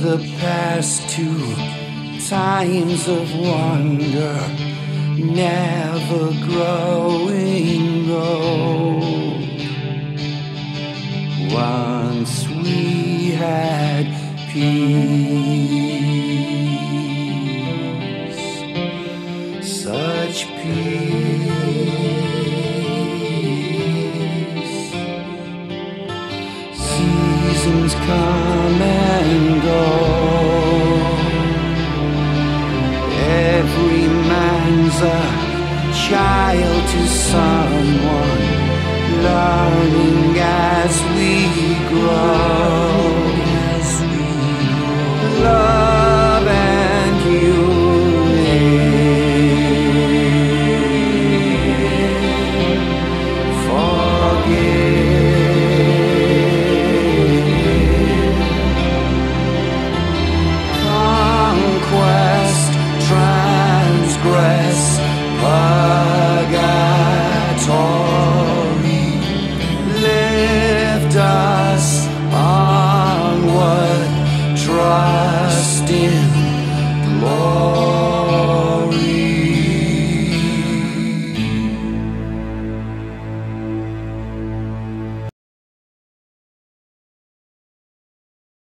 the past to times of wonder, never growing old. Once we had peace, such peace. Seasons come and go, every man's a child to someone, learning as we grow. Love